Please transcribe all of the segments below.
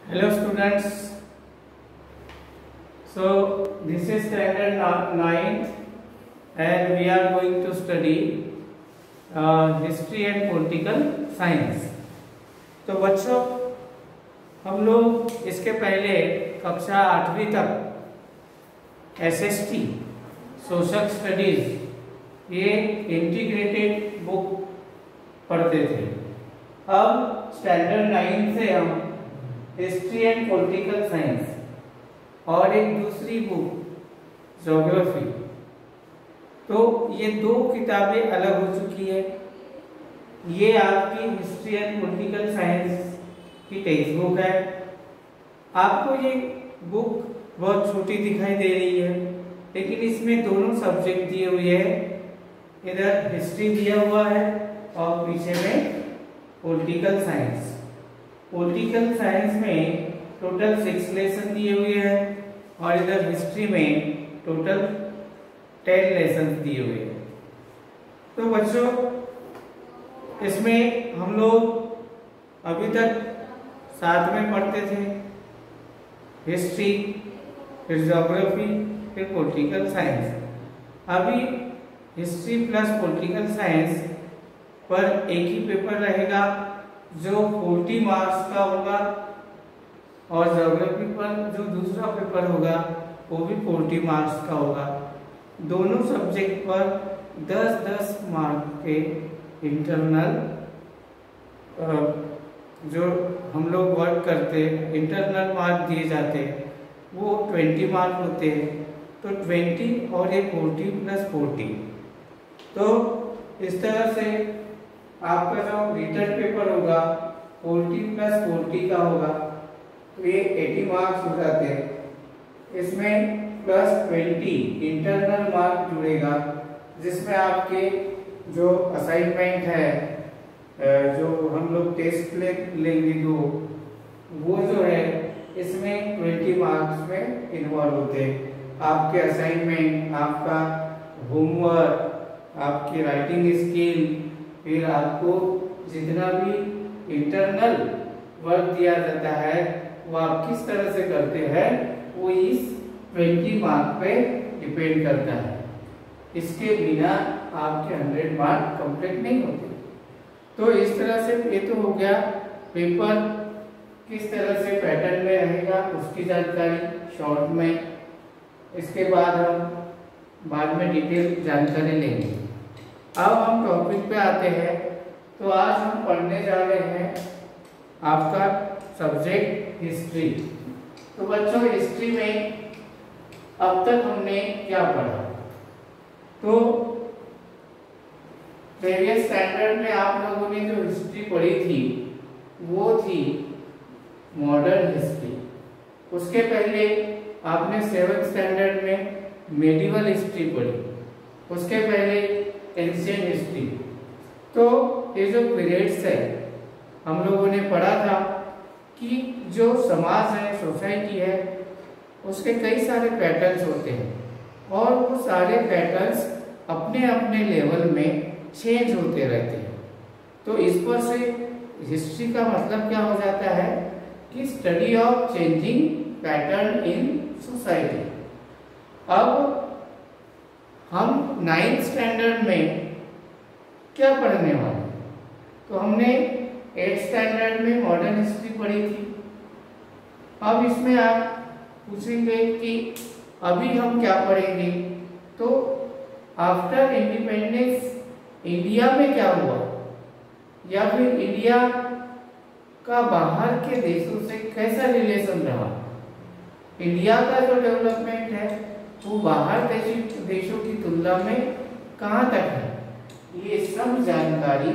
Hello students. So this is standard 9th and we are going to study history and political science. तो बच्चों हम लोग इसके पहले कक्षा 8वीं तक SST सोशल स्टडीज ये इंटीग्रेटेड बुक पढ़ते थे। अब स्टैंडर्ड 9 से हम हिस्ट्री एंड पॉलिटिकल साइंस और एक दूसरी बुक ज्योग्राफी, तो ये दो किताबें अलग हो चुकी है। ये आपकी हिस्ट्री एंड पॉलिटिकल साइंस की टेक्स्ट बुक है। आपको ये बुक बहुत छोटी दिखाई दे रही है, लेकिन इसमें दोनों सब्जेक्ट दिए हुए हैं। इधर हिस्ट्री दिया हुआ है और पीछे में पॉलिटिकल साइंस। पॉलिटिकल साइंस में टोटल 6 लेसन दिए हुए हैं और इधर हिस्ट्री में टोटल 10 लेसन दिए हुए हैं। तो बच्चों इसमें हम लोग अभी तक साथ में पढ़ते थे हिस्ट्री, फिर ज्योग्राफी, फिर पॉलिटिकल साइंस। अभी हिस्ट्री प्लस पॉलिटिकल साइंस पर एक ही पेपर रहेगा जो 40 मार्क्स का होगा, और ज्योग्राफी पर जो दूसरा पेपर होगा वो भी 40 मार्क्स का होगा। दोनों सब्जेक्ट पर 10-10 मार्क के इंटरनल जो हम लोग वर्क करते इंटरनल मार्क दिए जाते वो 20 मार्क होते हैं। तो 20 और ये 40 प्लस 40, तो इस तरह से आपका जो रिटन पेपर होगा 40 प्लस 40 का होगा, तो ये 80 मार्क्स हो जाते हैं। इसमें प्लस 20 इंटरनल मार्क जुड़ेगा, जिसमें आपके जो असाइनमेंट है, जो हम लोग टेस्ट लेंगे दो, वो जो है इसमें 20 मार्क्स में इन्वॉल्व होते हैं। आपके असाइनमेंट, आपका होमवर्क, आपकी राइटिंग स्किल, फिर आपको जितना भी इंटरनल वर्क दिया जाता है वो आप किस तरह से करते हैं वो इस 20 मार्क पे डिपेंड करता है। इसके बिना आपके 100 मार्क कंप्लीट नहीं होते। तो इस तरह से ये तो हो गया पेपर किस तरह से पैटर्न में रहेगा उसकी जानकारी शॉर्ट में। इसके बाद हम बाद में डिटेल जानकारी लेंगे। अब हम टॉपिक पे आते हैं। तो आज हम पढ़ने जा रहे हैं आपका सब्जेक्ट हिस्ट्री। तो बच्चों हिस्ट्री में अब तक हमने क्या पढ़ा? तो प्रीवियस स्टैंडर्ड में आप लोगों ने जो हिस्ट्री पढ़ी थी वो थी मॉडर्न हिस्ट्री। उसके पहले आपने 7th स्टैंडर्ड में मेडिवल हिस्ट्री पढ़ी, उसके पहले एंशिएंट हिस्ट्री। तो ये जो पीरियड्स है हम लोगों ने पढ़ा था कि जो समाज है, सोसाइटी है, उसके कई सारे पैटर्न्स होते हैं और वो सारे पैटर्न्स अपने अपने लेवल में चेंज होते रहते हैं। तो इस पर से हिस्ट्री का मतलब क्या हो जाता है कि study of changing pattern in society. अब हम 9th स्टैंडर्ड में क्या पढ़ने वाले? तो हमने 8th स्टैंडर्ड में मॉडर्न हिस्ट्री पढ़ी थी। अब इसमें आप पूछेंगे कि अभी हम क्या पढ़ेंगे? तो आफ्टर इंडिपेंडेंस इंडिया में क्या हुआ, या फिर इंडिया का बाहर के देशों से कैसा रिलेशन रहा, इंडिया का जो डेवलपमेंट है वो बाहर देशों की तुलना में कहाँ तक है, ये सब जानकारी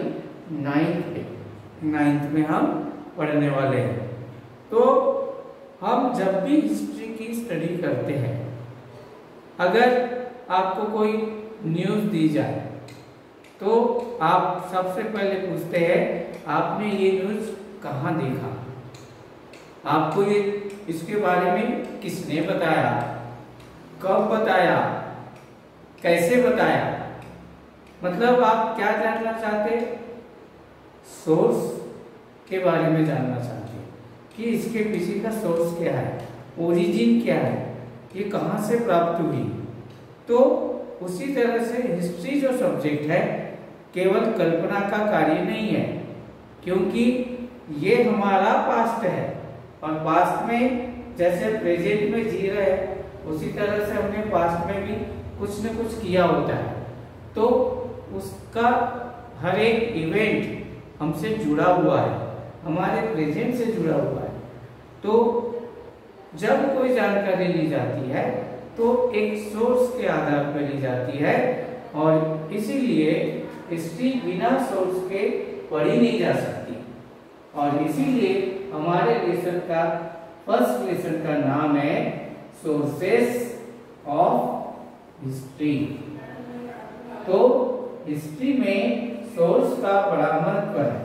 9th में हम पढ़ने वाले हैं। तो हम जब भी हिस्ट्री की स्टडी करते हैं, अगर आपको कोई न्यूज़ दी जाए तो आप सबसे पहले पूछते हैं आपने ये न्यूज़ कहाँ देखा, आपको ये इसके बारे में किसने बताया, कब बताया, कैसे बताया। मतलब आप क्या जानना चाहते? सोर्स के बारे में जानना चाहते हैं कि इसके पीछे का सोर्स क्या है, ओरिजिन क्या है, ये कहाँ से प्राप्त हुई। तो उसी तरह से हिस्ट्री जो सब्जेक्ट है केवल कल्पना का कार्य नहीं है, क्योंकि ये हमारा पास्ट है और पास्ट में जैसे प्रेजेंट में जी रहे हैं उसी तरह से हमने पास्ट में भी कुछ न कुछ किया होता है, तो उसका हर एक इवेंट हमसे जुड़ा हुआ है, हमारे प्रेजेंट से जुड़ा हुआ है। तो जब कोई जानकारी ली जाती है तो एक सोर्स के आधार पर ली जाती है और इसीलिए हिस्ट्री बिना सोर्स के पढ़ी नहीं जा सकती। और इसीलिए हमारे लेसन का फर्स्ट लेसन का नाम है सोर्सेस ऑफ हिस्ट्री। तो हिस्ट्री में सोर्स का बड़ा महत्व है।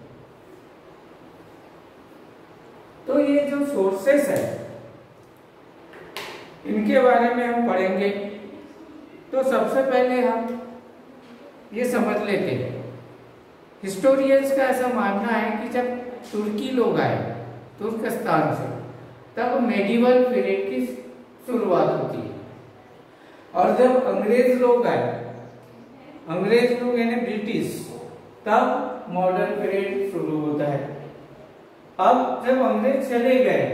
तो ये जो सोर्सेस है इनके बारे में हम पढ़ेंगे। तो सबसे पहले हम ये समझ लेते हैं, हिस्टोरियंस का ऐसा मानना है कि जब तुर्की लोग आए तुर्कस्तान से तब मेडिवल पीरियड की शुरुआत होती है, और जब अंग्रेज लोग आए, अंग्रेज लोग यानी ब्रिटिश, तब मॉडर्न पीरियड शुरू होता है। अब जब अंग्रेज चले गए,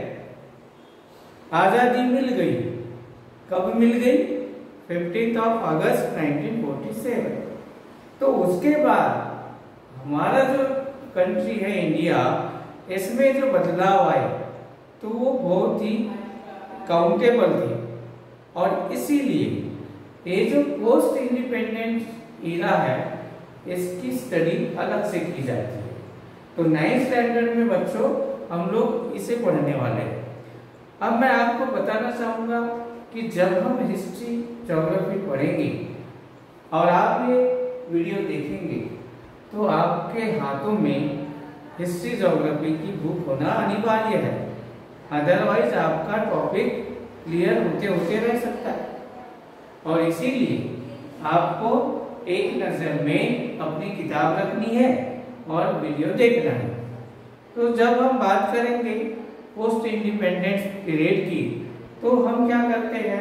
आजादी मिल गई, कब मिल गई? 15 अगस्त 1947। तो उसके बाद हमारा जो कंट्री है इंडिया, इसमें जो बदलाव आए तो वो बहुत ही काउंटेबल थे, और इसीलिए ये जो पोस्ट इंडिपेंडेंट ईरा है इसकी स्टडी अलग से की जाती है। तो 9th स्टैंडर्ड में बच्चों हम लोग इसे पढ़ने वाले हैं। अब मैं आपको बताना चाहूंगा कि जब हम हिस्ट्री ज्योग्राफी पढ़ेंगे और आप ये वीडियो देखेंगे तो आपके हाथों में हिस्ट्री ज्योग्राफी की बुक होना अनिवार्य है, अदरवाइज आपका टॉपिक क्लियर होते होते रह सकता है। और इसीलिए आपको एक नज़र में अपनी किताब रखनी है और वीडियो देखना है। तो जब हम बात करेंगे पोस्ट इंडिपेंडेंस पीरियड की, तो हम क्या करते हैं,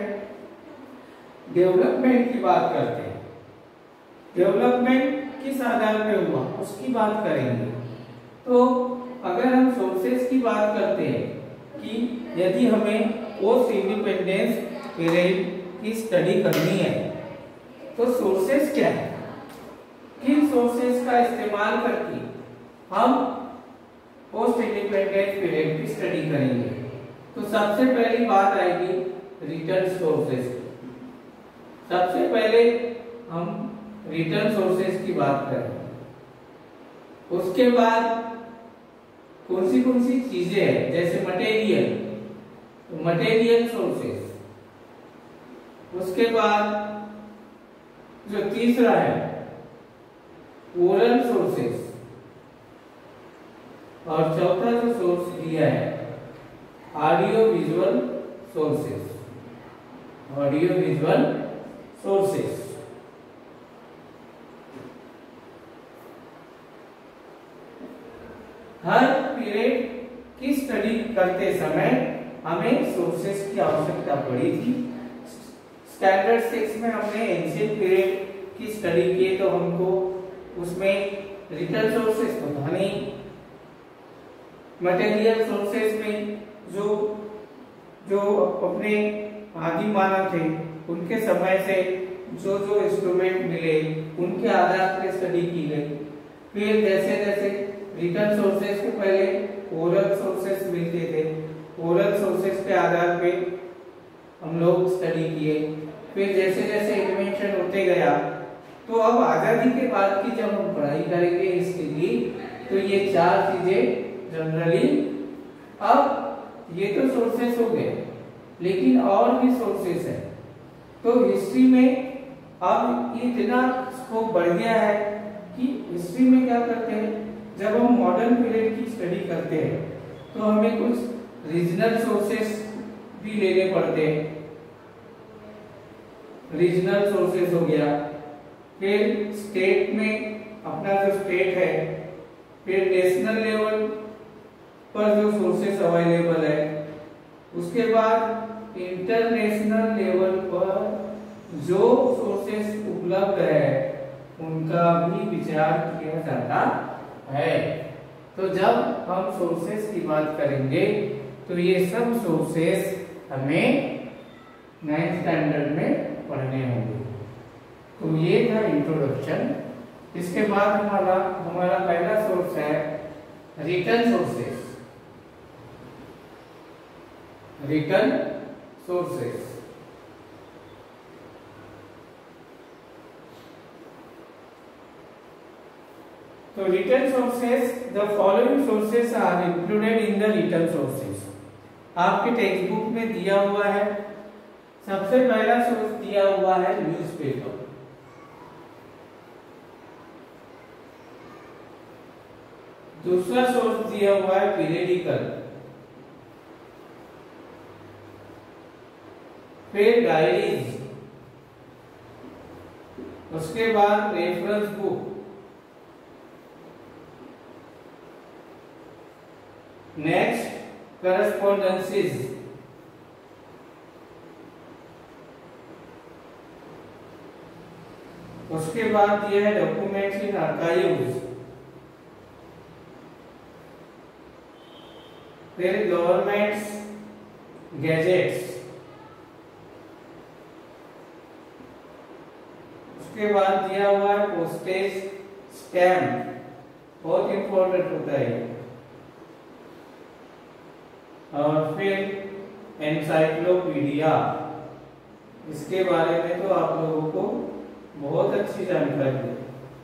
डेवलपमेंट की बात करते हैं। डेवलपमेंट किस आधार पे हुआ उसकी बात करेंगे। तो अगर हम सोर्सेस की बात करते हैं कि यदि हमें पोस्ट इंडिपेंडेंस पीरियड की स्टडी करनी है तो सोर्सेस क्या है, किन सोर्सेस का इस्तेमाल करके हम पोस्ट इंडिपेंडेंस पीरियड की स्टडी करेंगे। तो सबसे पहली बात आएगी रिटर्न सोर्सेस। सबसे पहले हम रिटर्न सोर्सेस की बात करें, उसके बाद कौन सी चीजें हैं, जैसे मटेरियल, तो मटेरियल सोर्सेस। उसके बाद जो तीसरा है ओरल सोर्सेस, और चौथा जो सोर्स दिया है audio visual sources. Audio visual sources हर पीरियड की स्टडी करते समय हमें सोर्सेस की आवश्यकता पड़ी थी। स्टैंडर्ड 6 में हमने एंशिएंट पीरियड की स्टडी की तो हमको उसमें रिटर्न सोर्सेस तो था नहीं। मटेरियल सोर्सेस में जो अपने आदि मानव थे उनके समय से जो इंस्ट्रूमेंट मिले उनके आधार पर स्टडी की गई। फिर जैसे जैसे रिटर्न सोर्सेस को पहले ओरल सोर्सेस मिलते थे, ओरल सोर्सेस के आधार पे हम लोग स्टडी किए। फिर जैसे जैसे इन्वेंशन होते गया तो अब आजादी के बाद की जब हम पढ़ाई करेंगे इसकी, तो ये चार चीजें जनरली, अब ये तो सोर्सेस हो गए लेकिन और भी सोर्सेस है। तो हिस्ट्री में अब इतना स्कोप बढ़ गया है कि हिस्ट्री में क्या करते हैं, जब हम मॉडर्न पीरियड की स्टडी करते हैं तो हमें कुछ रीजनल सोर्सेस भी लेने पड़ते हैं। रीजनल सोर्सेस हो गया, फिर स्टेट में अपना जो स्टेट है, फिर नेशनल लेवल पर जो सोर्सेस अवेलेबल है, उसके बाद इंटरनेशनल लेवल पर जो सोर्सेस उपलब्ध है उनका भी विचार किया जाता है। तो जब हम सोर्सेस की बात करेंगे तो ये सब सोर्सेस हमें 9th स्टैंडर्ड में पढ़ने होंगे। तो ये था इंट्रोडक्शन। इसके बाद हमारा पहला सोर्स है रिटर्न सोर्सेस। रिटर्न सोर्सेस तो written sources, the following sources are included in the written sources. आपके टेक्स्ट बुक में दिया हुआ है, सबसे पहला सोर्स दिया हुआ है न्यूज़पेपर। दूसरा सोर्स दिया हुआ है पीरियडिकल, फिर डायरीज, उसके बाद रेफरेंस बुक, नेक्स्ट करस्पॉन्डेंसेस, उसके बाद यह है डॉक्यूमेंट्स इन आर्काइव्स, फिर गवर्नमेंट्स गैजेट्स, उसके बाद दिया हुआ है पोस्टेज स्टैम्प, बहुत इंपॉर्टेंट होता है। और फिर एनसाइक्लोपीडिया, इसके बारे में तो आप लोगों को बहुत अच्छी जानकारी है।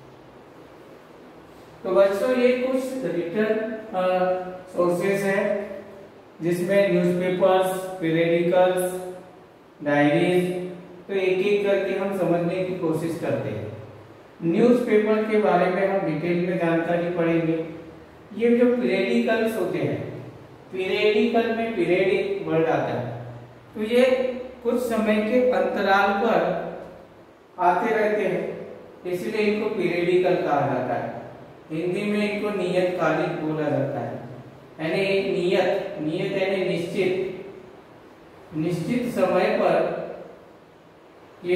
तो बच्चों ये कुछ रिटर्न सोर्सेस हैं जिसमें न्यूज़पेपर्स, पीरियडिकल्स, डायरीज, तो एक एक करके हम समझने की कोशिश करते हैं। न्यूज़पेपर के बारे में हम डिटेल में जानकारी पढ़ेंगे। ये जो पीरियडिकल्स होते हैं, पीरियडिकल में पीरियडिक वर्ड आता है, तो ये कुछ समय के अंतराल पर आते रहते हैं, इसलिए इनको पीरियडिकल कहा जाता है। हिंदी में इनको नियतकालिक बोला जाता है, यानी एक नियत यानी निश्चित समय पर ये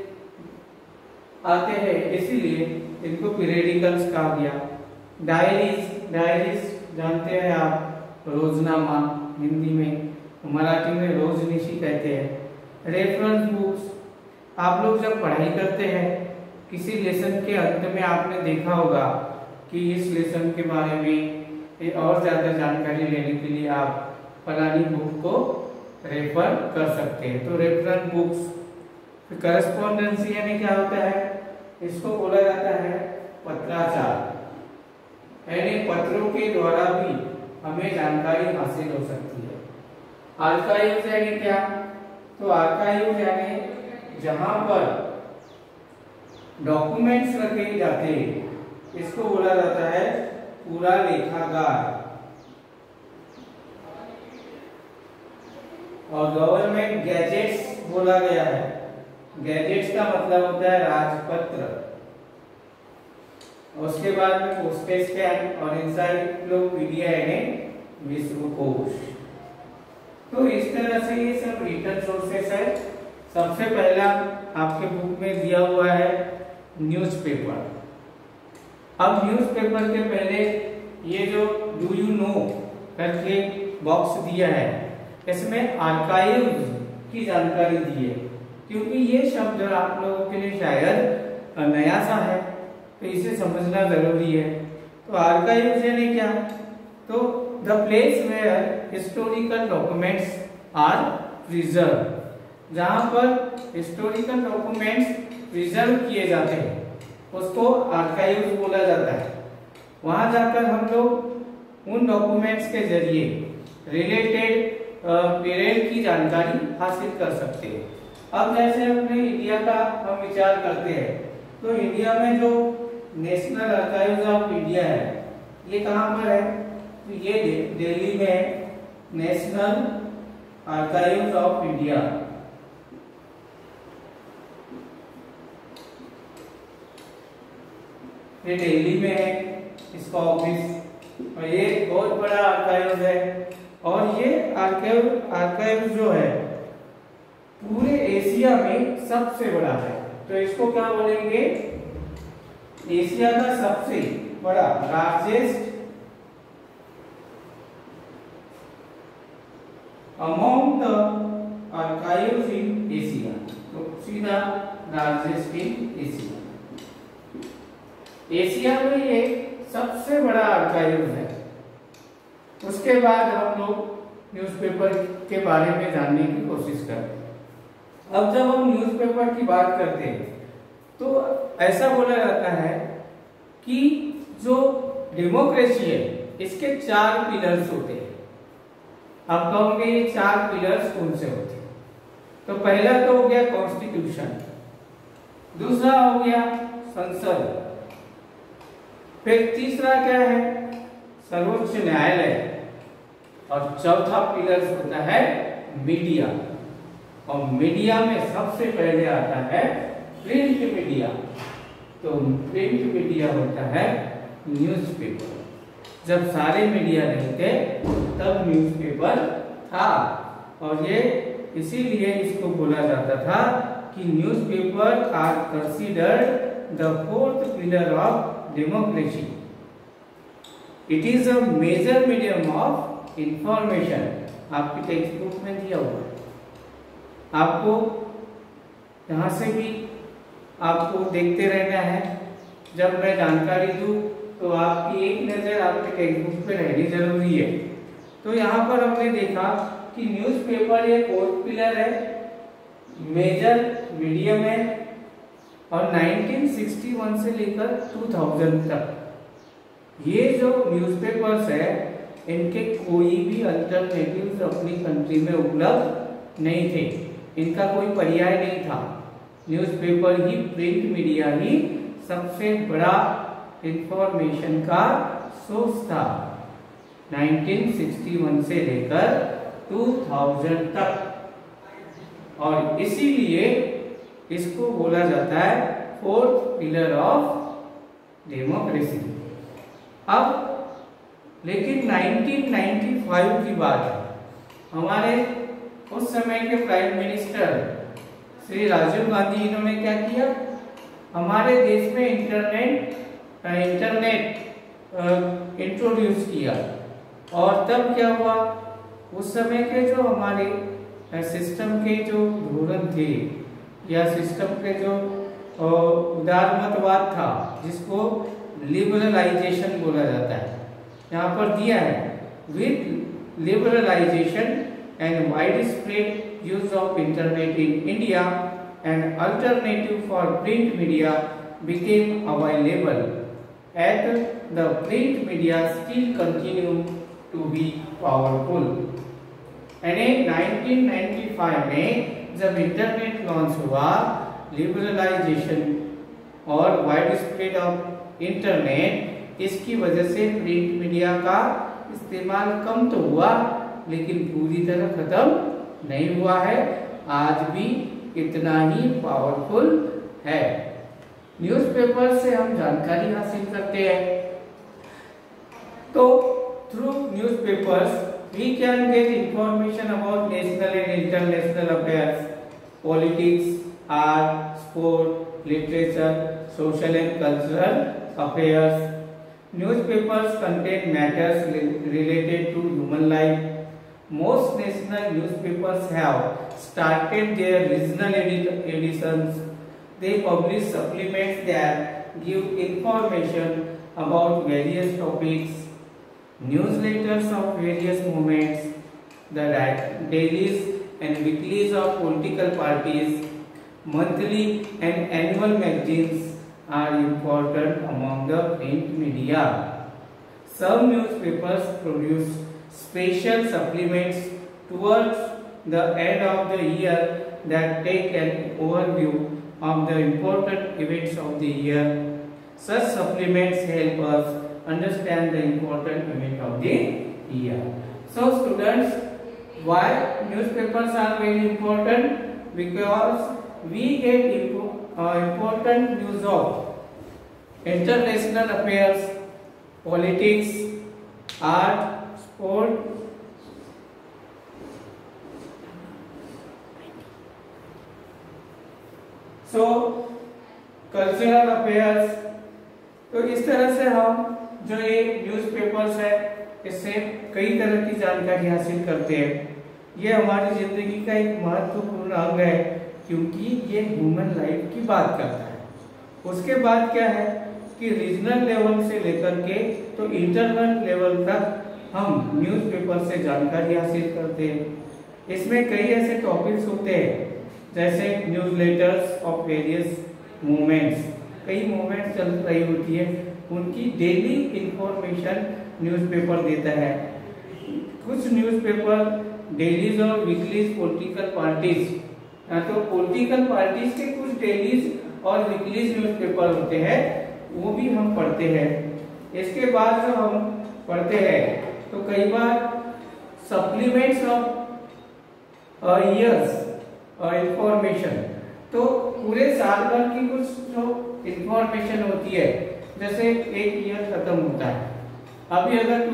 आते हैं, इसीलिए इनको पीरियडिकल्स कहा गया। डायरीज जानते हैं आप, रोजनामा हिंदी में, मराठी में रोजनिशी कहते हैं। रेफरेंस बुक्स, आप लोग जब पढ़ाई करते हैं किसी लेसन के अंत में आपने देखा होगा कि इस लेसन के बारे में और ज्यादा जानकारी लेने के लिए आप फलानी बुक को रेफर कर सकते हैं। तो रेफरेंस बुक्स। करस्पॉन्डेंसी यानी क्या होता है, इसको बोला जाता है पत्राचार, यानी पत्रों के द्वारा भी हमें जानकारी हासिल हो सकती है। आर्काइव्स यानी क्या, तो आर्काइव्स यानी जहां पर डॉक्यूमेंट्स रखे जाते हैं, इसको बोला जाता है पूरा लेखागार। और गवर्नमेंट गैजेट्स बोला गया है, गैजेट्स का मतलब होता है राजपत्र। उसके बाद में पोस्टेज स्टैम्प और एनसाइक्लोपीडिया यानी विश्वकोश। तो इस तरह से ये सब रिटर्न सोर्सेस है। सबसे पहला आपके बुक में दिया हुआ है न्यूज़पेपर। अब न्यूज़पेपर के पहले ये जो डू यू नो करके बॉक्स दिया है, इसमें आर्काइव्स की जानकारी दी है, क्योंकि ये शब्द आप लोगों के लिए शायद नया सा है, तो इसे समझना जरूरी है। तो आर्काइव्स यानी क्या, तो the place where historical documents are preserve, जहां पर हिस्टोरिकल डॉक्यूमेंट्स प्रिजर्व किए जाते हैं उसको आर्काइव्स बोला जाता है। वहां जाकर हम लोग उन डॉक्यूमेंट्स के जरिए रिलेटेड पीरियड की जानकारी हासिल कर सकते हैं। अब जैसे अपने इंडिया का हम विचार करते हैं, तो इंडिया में जो नेशनल आर्काइव्स ऑफ इंडिया है, ये कहाँ पर है, तो ये दिल्ली में है, नेशनल आर्काइव्स ऑफ इंडिया। ये दिल्ली में है इसका ऑफिस। और ये बहुत बड़ा आर्काइव है, और ये आर्काइव जो है पूरे एशिया में सबसे बड़ा है। तो इसको क्या बोलेंगे? एशिया का सबसे बड़ा, largest among the archives in Asia. तो सीधा लार्जेस्ट इन एशिया, एशिया में ये सबसे बड़ा आर्काइव है। उसके बाद हम लोग न्यूज़पेपर के बारे में जानने की कोशिश करते हैं। अब जब हम न्यूज़पेपर की बात करते हैं तो ऐसा बोला जाता है कि जो डेमोक्रेसी है इसके 4 पिलर्स होते हैं। आप कहोगे ये 4 पिलर्स कौन से होते हैं? तो पहला तो हो गया कॉन्स्टिट्यूशन, दूसरा हो गया संसद, फिर तीसरा क्या है? सर्वोच्च न्यायालय, और चौथा पिलर होता है मीडिया। और मीडिया में सबसे पहले आता है प्रिंट मीडिया। तो प्रिंट मीडिया होता है न्यूज़पेपर। जब सारे मीडिया नहीं थे तब न्यूज़पेपर था, और ये इसीलिए इसको बोला जाता था कि newspaper are considered the 4th pillar of democracy. It is a major medium of information. आपकी टेक्स्ट बुक में दिया हुआ है, आपको यहाँ से भी आपको देखते रहना है। जब मैं जानकारी दूं तो आपकी एक नज़र आपके टेक्स्ट बुक पे रहनी जरूरी है। तो यहाँ पर हमने देखा कि न्यूज़पेपर ये 4th पिलर है, मेजर मीडियम है, और 1961 से लेकर 2000 तक ये जो न्यूज़पेपर्स है इनके कोई भी अल्टरनेटिव्स अपनी कंट्री में उपलब्ध नहीं थे, इनका कोई पर्याय नहीं था। न्यूज़पेपर ही, प्रिंट मीडिया ही सबसे बड़ा इंफॉर्मेशन का सोर्स था 1961 से लेकर 2000 तक, और इसीलिए इसको बोला जाता है 4th पिलर ऑफ डेमोक्रेसी। अब लेकिन 1995 की बात है, हमारे उस समय के प्राइम मिनिस्टर श्री राजीव गांधी, इन्होंने क्या किया? हमारे देश में इंटरनेट इंट्रोड्यूस किया। और तब क्या हुआ? उस समय के जो हमारे सिस्टम के जो धोरण थे या सिस्टम के जो उदारमतवाद था, जिसको लिबरलाइजेशन बोला जाता है, यहाँ पर दिया है with liberalisation and widespread use of internet in India, an alternative for print media became available. Yet the print media still continue to be powerful. यानी 1995 में जब इंटरनेट लॉन्च हुआ, लिबरलाइजेशन और वाइड स्प्रेड ऑफ इंटरनेट, इसकी वजह से print media का इस्तेमाल कम तो हुआ लेकिन पूरी तरह खत्म नहीं हुआ है, आज भी इतना ही पावरफुल है। न्यूज़पेपर से हम जानकारी हासिल करते हैं, तो through newspapers we can get information about national and international affairs, politics, art, sport, literature, social and cultural affairs. Newspapers contain matters related to human life. Most national newspapers have started their regional editions. They publish supplements that give information about various topics. Newsletters of various movements, the dailies and weeklies of political parties, monthly and annual magazines are important among the print media. Some newspapers produce special supplements towards the end of the year that take an overview of the important events of the year. Such supplements help us understand the important event of the year. So students, why newspapers are very important? Because we get important news of international affairs, politics, art, sport, so cultural affairs. तो इस तरह से हम जो ये newspapers है इससे कई तरह की जानकारी हासिल करते हैं। ये हमारी जिंदगी का एक महत्वपूर्ण अंग है क्योंकि ये ह्यूमन लाइफ की बात करता है। उसके बाद क्या है कि रीजनल लेवल से लेकर के तो इंटरनल लेवल तक हम न्यूज़पेपर से जानकारी हासिल करते हैं। इसमें कई ऐसे टॉपिक्स होते हैं जैसे न्यूज़लेटर्स ऑफ वेरियस मूवमेंट्स, कई मूवमेंट्स चल रही होती है, उनकी डेली इंफॉर्मेशन न्यूज़पेपर देता है। कुछ न्यूज़पेपर डेलीज और वीकलीज पॉलिटिकल पार्टीज, तो पॉलिटिकल पार्टीज के कुछ डेलीज और वीकलीज न्यूज़पेपर होते हैं, वो भी हम पढ़ते हैं। इसके बाद जो हम पढ़ते हैं तो कई बार सप्लीमेंट्स ऑफ ईयर्स और इंफॉर्मेशन, तो पूरे साल भर की कुछ जो इंफॉर्मेशन होती है, जैसे एक ईयर खत्म होता है, अभी अगर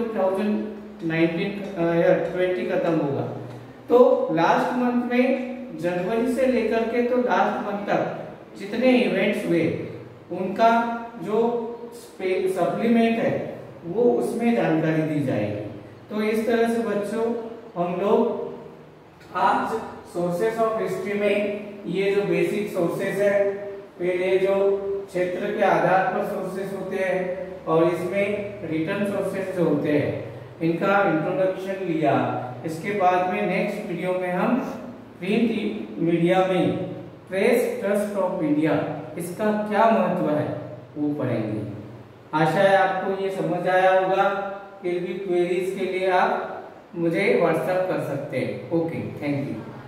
2020 खत्म होगा तो लास्ट मंथ में जनवरी से लेकर के तो लास्ट मंथ तक जितने इवेंट्स हुए उनका जो सप्लीमेंट है वो उसमें जानकारी दी जाएगी। तो इस तरह से बच्चों हम लोग आज सोर्सेस ऑफ हिस्ट्री में ये जो बेसिक सोर्सेस है, फिर ये जो क्षेत्र के आधार पर सोर्सेस होते हैं और इसमें रिटर्न सोर्सेस जो होते हैं इनका इंट्रोडक्शन लिया। इसके बाद में नेक्स्ट वीडियो में हम प्रिंट मीडिया में प्रेस ट्रस्ट ऑफ इंडिया, इसका क्या महत्व है वो पढ़ेंगे। आशा है आपको ये समझ आया होगा। फिर भी क्वेरीज के लिए आप मुझे व्हाट्सएप कर सकते हैं। Okay, thank you.